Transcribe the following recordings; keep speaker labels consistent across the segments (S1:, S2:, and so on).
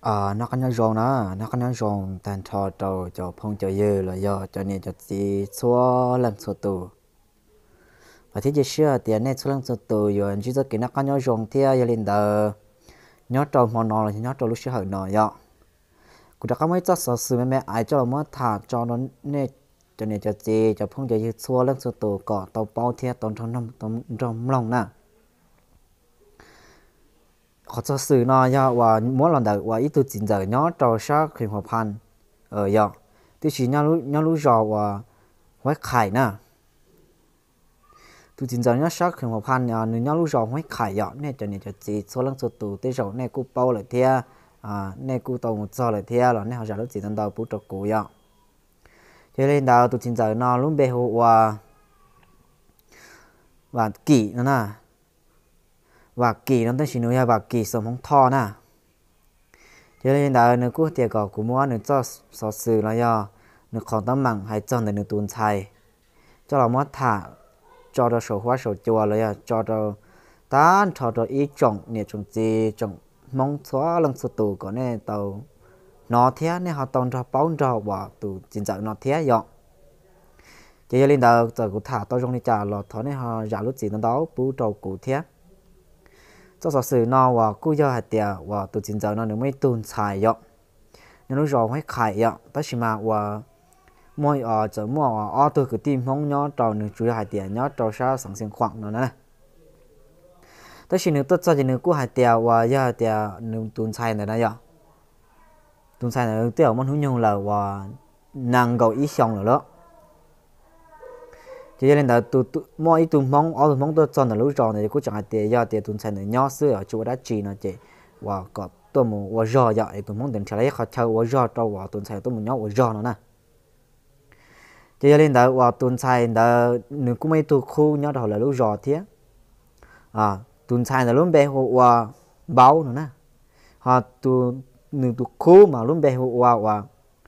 S1: nó có nhau rong nó có nhau rong tàn thọ trâu cho phong cho dư là do cho nên cho gì xóa lần số tù và thế chứ xưa tiền này xóa lần số tù rồi chỉ cho cái nó có nhau rong thì giờ lên đờ nhớ trâu mòn nọ là nhớ trâu lúc xưa hở nọ vậy cũng đã có mấy cho sở sự mẹ ai cho nó thả cho nó nè cho nên cho gì cho phong cho dư xóa lần số tù cọ tàu bao thì tàu trong lòng nè họ cho sự nó ya và mỗi lần đầu và ít tôi chính giờ nhớ trò sát khi hòa pan ở ya tôi chỉ nhớ lúc giờ và quái khải nè tôi chính giờ nhớ sát khi hòa pan ya nhớ lúc giờ quái khải ya nên cho nên cho chỉ số lần số tụ tới rồi nên cô bao lại thia nên cô tàu một giờ lại thia rồi nên họ giờ lúc chỉ tận đầu bút trọc cũ ya cho nên đầu tôi chính giờ nó lúc bê hồ và kỹ nữa nè và kỳ nó tới chỉ nuôi và kỳ sống không thọ nè cho nên là nếu cô tiệc của mua nếu cho sở sự là do nếu còn tấm bằng hay chọn để nếu tuân thay cho là mua thả cho đó sổ hóa sổ chùa là cho đó tán cho đó ý trồng nè trồng gì trồng mong xóa lần số tù có nên tàu nó thế nên họ tông cho báo cho và tù chính xác nó thế vậy cho nên là giờ cũng thả tao trong đi trả là thọ nên họ giả lúc gì nó đó bù trầu cụ thế cho sở sự nó và cú giờ hạt tiền và tụi chính giờ nó nếu mấy tuần xài vậy nếu nó rồi hay khải vậy tất nhiên mà và mỗi giờ mỗi tôi cứ tìm không nhớ trò nếu chủ hạt tiền nhớ trò sao sẵn sàng khoảng nữa nè tất nhiên nếu tôi cho thì nếu cú hạt tiền và giờ hạt tiền nếu tuần xài này vậy tuần xài này tiêu món hữu nhung là và nàng cầu ý xong rồi đó cho nên là mỗi tụi mong tôi chọn là lúc rồi này cũng chẳng hạn tiền do tiền tuần này nhỏ xưa ở chỗ đã chỉ nó chỉ và có tôi muốn và rõ vậy tụi mong tiền trả lấy họ chơi và rõ cho và tuần tôi muốn nhỏ và rõ nó nè cho nên là và tuần là nếu cũng mấy tụi khu nhỏ đầu là lúc rõ thế tuần là lúc bé và báo nữa nè họ tụi khu mà lúc bé và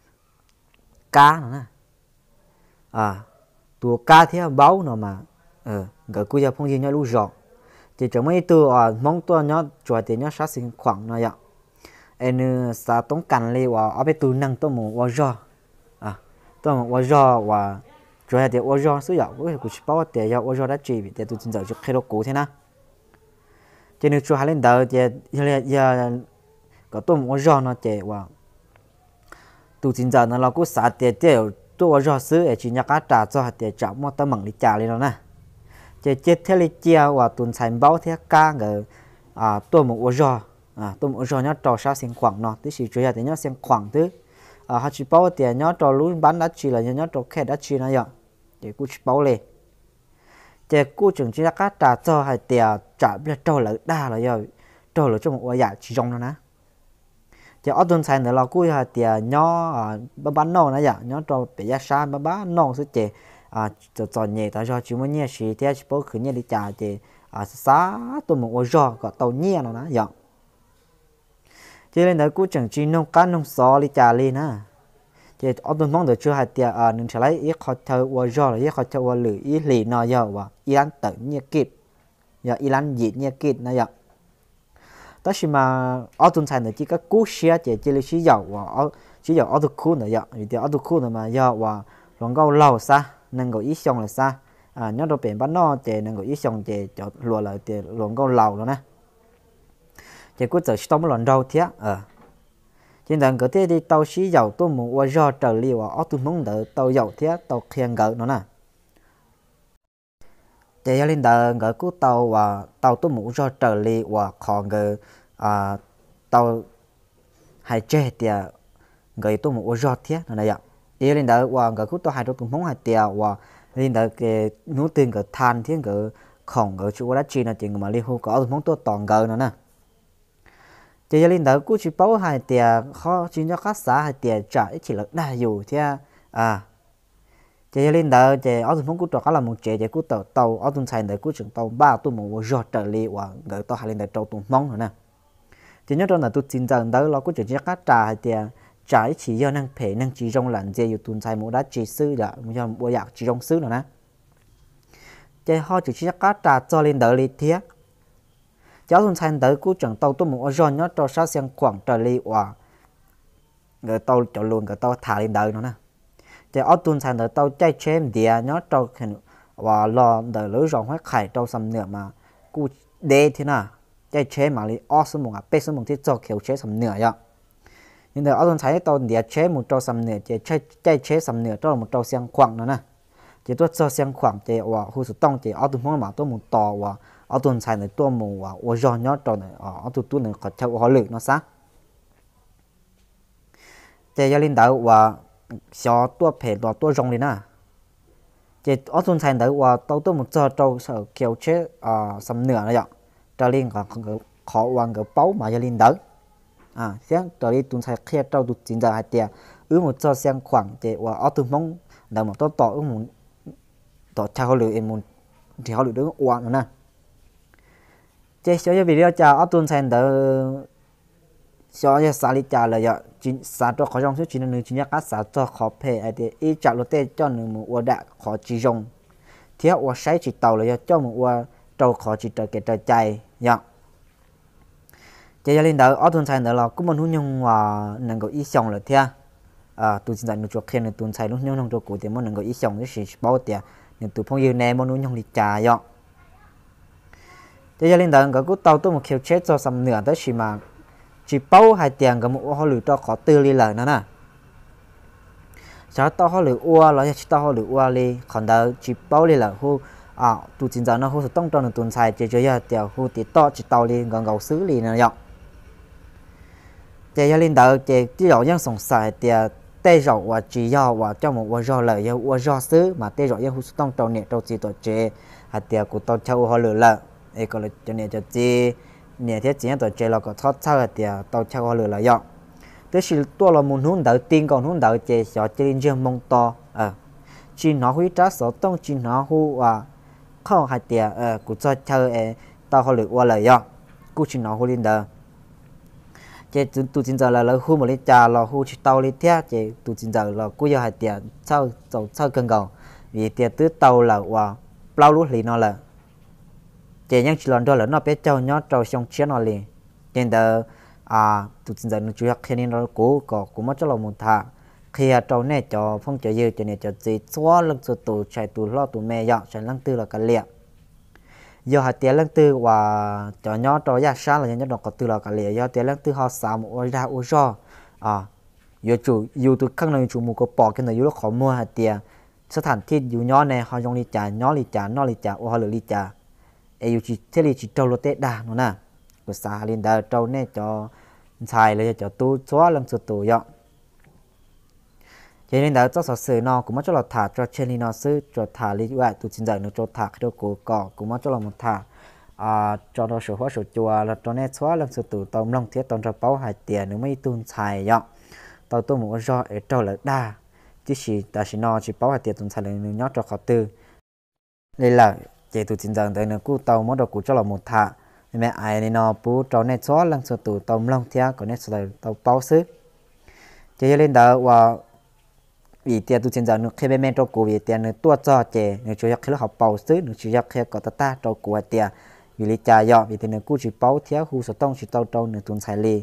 S1: cá nữa nè tụi cá thế báo nó mà cái cuối giờ phong gì nhớ lúc rõ chỉ cho mấy tụi mong tôi nhớ chùa thì nhớ sát sinh khoảng nó vậy anh sa tông cằn li và ở bên tụi năng tôi muốn vào rõ tôi muốn vào rõ và chùa thì vào rõ số dạo cũng chỉ bảo để vào rõ đã chỉ vì tụi chính giờ cho khai đồ cũ thế na cho nên chùa hai lên đầu thì giờ có tôi muốn vào rõ nó chỉ và tụi chính giờ nó là cũng sát để tôi vào rõ xứ chỉ nhắc cá trả cho để trả một tấm bằng đi trả lên nó nè chỉ chết theo lịch chia và tuần sản báo theo ca người tôi một vào rõ tôi một rõ nhớ trò sao xem khoảng nó tức chỉ chủ yếu thì nhớ xem khoảng thứ họ chỉ báo tiền nhớ trò lúa bán đã chỉ là nhớ trò khe đã chỉ nó vậy để cứ báo lên chỉ cứ chừng chỉ nhắc cá trả cho hay tiền trả biết trò là đa là giờ trò là trong một giá chỉ trong nó nè chỉ ở tuần sản nữa là cứ hay tiền nhớ bán nô nó vậy nhớ trò bị giá sa bán nô số chỉ cho nhẹ tại do chỉ muốn nhẹ chỉ theo chỉ bảo khởi nhẹ đi trả thì xã tôi một ô rò có tàu nhẹ nó vậy cho nên là cứ chẳng chỉ nông cá nông sò đi trả lên á thì ở tôi mong được chưa hai tiền nên trả lấy ít họ theo ô rò là ít họ theo ô lử ít lì nó giờ và Iran tự nhẹ kịp giờ Iran gì nhẹ kịp nó vậy đó là mà ở tuần sản này chỉ có cú xe chỉ là chỉ dầu và chỉ dầu ở tôi khu nữa vậy vì ở tôi khu nữa mà giờ và lòng câu lâu xa nên gọi ít xong là xa nhớ đồ biển bán nó thì nên gọi ít xong thì cho lùa lại thì lòng câu lâu rồi nè thì cứ chờ xong một lần đầu thế trên đường cái thì tàu xí dầu tôi muốn qua do trở liều ở tôi muốn đợi tàu dầu thế tàu khen gỡ nó nè thì lên đường cái cú tàu và tàu tôi muốn do trở liều và còn cái tàu hay chơi thì người tôi muốn do thế nó này ạ đi lên đó và cái cú tàu hai tôi muốn hai tiêu và lên đó cái nút tiền cái than thiên cái khổng cái chỗ đó chỉ là chuyện mà liên hồ có muốn tôi toàn gỡ nó nè chỉ lên đó cú chỉ bảo hai tiền khó chỉ cho các xã hai tiền trả chỉ là đa dù thế chỉ lên đó chỉ ở tôi muốn cú trò cá là một chỉ cú tàu ở tôi xài để cú trường tàu ba tôi muốn do trở li và gỡ tàu hai lên đó trâu tôi mong rồi nè chỉ nhớ trong là tôi xin rằng đó là cú trường cho các trả hai tiền trái chỉ do năng thể năng chỉ trong làn dâyอยู่ tuần sai mỗi đã chỉ sư đã một cho bộ dạng chỉ trong sư nữa nè chơi họ chỉ chắc cá trà cho lên đỡ li thiết cháu tuần sai đỡ cú chẳng tàu tôi một giòn nhớ cho sát xem khoảng trở li và người tàu cho luôn người tàu thả lên đời nó nè chỉ ở tuần sau người tàu chạy chém địa nhớ trâu và lo đời lối rong hóa khải trâu sầm nửa mà cú đê thế nào chạy chém mà đi ở số một à bé số một thì cho kiểu chế sầm nửa vậy nhưng ở tuần sau tàu địa chế một trâu sầm nửa chỉ chạy chế sầm nửa trâu một trâu xiang khoảng nữa nè chỉ tôi cho xiang khoảng chỉ và khu sự tông chỉ ở tuần phong mà tôi một tò và ở tuần sau này tôi một và do nhớ trâu này ở tuần này có theo họ lựa nó sát chỉ gia linh đạo và cho tua phê và tua rong đi nè chỉ ở tuần sau này và tôi một cho trâu sợ kiểu chế sầm nửa này vậy cho linh còn không khó hoàn cái包mà gia linh đạo sáng cho linh tuần sau khi trâu tụt chín giờ hai tia một cho xiang khoảng chỉ và ở tuần phong đầu một tôi tỏ một tỏ theo họ lựa em một thì họ lựa đứng oan nữa nè chỉ cho video chào ở tuần sau này cho xã lý trả lời ạ chính xã cho khó trong số chính là nữ chính các xã cho khó phê ai thì ý trả lời tên cho nữ một ua đã khó chỉ dùng thiếu ua sai chỉ tàu là cho một ua trâu khó chỉ trở cái trở chạy ạ chỉ cho lên đó ở tuần sau nữa là cũng muốn nhung và能够意向了theo tôi xin dạy nữ cho khen là tuần sau lúc nhung cho cụ thì muốn能够意向thì bảo tiền nên tôi phong yêu này muốn nhung đi trả ạ chỉ cho lên đó có cú tàu tôi một kiểu chết cho sầm nửa tới chỉ mà chỉ bao hai tiền cái một họ lựa cho khó tư li lời nữa nè, sau đó họ lựa ua rồi chỉ tao họ lựa ua li, còn đâu chỉ bao li là hu tụ chính giờ nó hu sẽ tông trong tuần sai chỉ cho giờ tiểu hu thì to chỉ tao li gần gầu xứ li nữa vậy, chỉ lên đầu chỉ dụ những sòng sai tiểu tê rậu và chỉ do và cho một ua do lời ua do xứ mà tê rậu những hu sẽ tông trong nè trong chỉ tổ chế hạt tiểu của tao cho họ lựa là, ấy còn là cho nè cho chỉ nè thế chỉ tôi chơi là có thoát sao thì tao chơi qua lừa là dọn, thế thì tôi là muốn hướng đầu tiên còn hướng đầu chơi sợ chơi lên dương mông to, chỉ nó huy trả số tông chỉ nó hu không hay tiền của cho chơi tao họ lừa qua là dọn, cũng chỉ nó hu lên đầu, chơi tụi chính giờ là hu một lít trà là hu chỉ tao lên thế chơi tụi chính giờ là cũng giờ hay tiền sau cân cầu, vì tiền tứ tàu là bao lúc thì nó là chỉ những chuyện đó là nó biết cho nhớ trâu xong chiến nó liền, nên là tụi chính giờ nó chủ yếu khi nên nó cố cũng mất cho lòng một thà khi trâu này cho phong cho dư cho nên cho gì xóa lưng cho tụi chạy tụi lo tụi mẹ dọn chạy lưng tư là cả liệt do hạt tiền lưng tư và cho nhớ trâu giá sáng là nhớ đọc có tư là cả liệt do tiền lưng tư họ xả một ra u do dù tụi khăn này chủ một cái bỏ cái này dù nó khó mua hạt tiềnสถานที่อยู่ย้อนในเขายงลิจ่าย้อนลิจ่านอลิจ่าโอเขาหรือลิจ่าอยู่ที่เทลีจิตโจโลเตด่าโน่นน่ะก็สาลินดาโจเนี่ยจอชายเลยจอตู้ชัวลังสุดตัวยอเจลินดาเจ้าสื่อนอกูมาจอเราถ่าจอเชลินอซื้อจอถ่าลิว่าตุจินใจนึกจอถ่าคือกูก่อกูมาจอเราหมดถ่าจอเราสูหัวสูจัวแล้วจอเนี่ยชัวลังสุดตัวตอมลงเทียตอนเราเป้าหายเตียนึกไม่ตุนชายยอตอนตัวหมูจอเจ้าเลยด่าchỉ ta chỉ nói chỉ bảo hạt tiền tuần sau này nhớ cho họ tư đây là chế tụ chính rằng tới nữa cú tàu mất được cú cho là một thả mẹ ai này nó bố trâu này xóa lần số tụ tàu long thia còn này số tàu bao sức chế lên đó và vì tiền tụ chính rằng nó khi bên men trâu cú vì tiền nó tua cho chế nó chủ yếu khi nó học bao sức nó chủ yếu khi có ta trâu cú tiền vì lý cha do vì tiền nó cú chỉ bảo thia khu số tông chỉ tàu trâu nó tuần sau li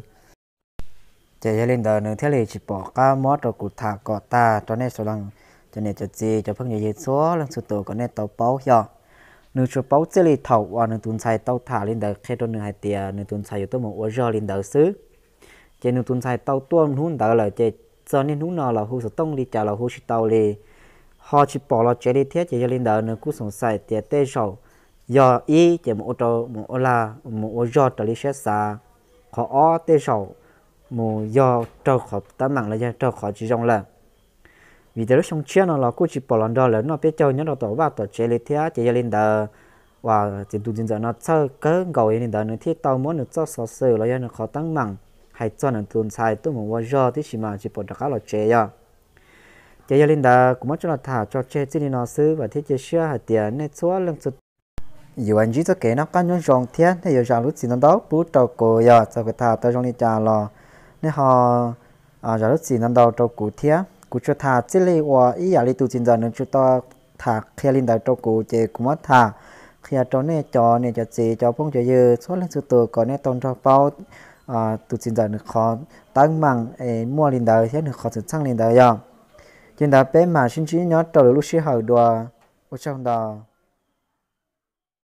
S1: chạy lên đó nữa thế là chỉ bỏ cá mót rồi cụ thả cọ ta cho nên số lần cho nên cho gì cho phương nhiều số lần số tổ có nên tàu báo cho nửa số báo sẽ đi thầu và nửa tuần sai tàu thả lên đó khi tôi nửa hai tiền nửa tuần sai tôi một ô giờ lên đó xứ chạy nửa tuần sai tàu tuôn hun đó là chạy cho nên hun nào là hu số tông đi trả là hu chỉ tàu đi họ chỉ bỏ là chạy đi thế chạy lên đó nửa cú sống sai tiền tê sầu giờ ý chạy một ô tô một ô la một ô giờ trở đi xét xa họ tê sầu mù do trâu khó tắm mặn là do trâu khó chỉ trong là vì thế lúc xong chia nó là cô chỉ bỏ lần đó là nó biết chơi nhớ nó tổ vào tổ chơi lên thế chơi lên đó và chỉ tụi dân nó chơi cỡ gầu lên đó nữa thì tao muốn được cho sờ sờ là do nó khó tăng mặn hay cho nó tuần sai tôi muốn do thì chỉ mà chỉ bỏ được cái là chơi lên đó cũng mất cho nó thả cho chơi chỉ nó xứ và thế chơi xưa hạt tiền nên số lần số dù anh chỉ cho kể nó căn nhon rong thế thì giờ rằng lúc xin nó đó bút trâu cổ giờ cho cái thả tao trong đi trà lò nên họ giờ lúc gì năm đầu trâu cụ thiá cụ cho thả chỉ lấy qua ý giả lấy tu chính giờ nên chúng ta thả khi lên đầu trâu cụ chỉ cũng mất thả khi trâu này cho gì cho phong cho dư số lên số tuổi còn này tôn trâu bao tụi xin giờ được khó tăng bằng mua lên đời thế được khó sự sang lên đời rồi trên đó bé mà xin chỉ nhớ trâu lúc xí hậu đùa ở trong đó